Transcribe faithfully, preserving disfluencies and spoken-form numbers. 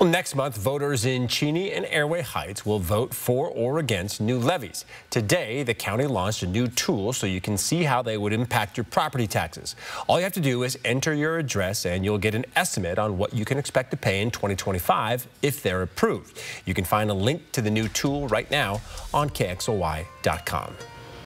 Well, next month, voters in Cheney and Airway Heights will vote for or against new levies. Today, the county launched a new tool so you can see how they would impact your property taxes. All you have to do is enter your address and you'll get an estimate on what you can expect to pay in twenty twenty-five if they're approved. You can find a link to the new tool right now on K X L Y dot com.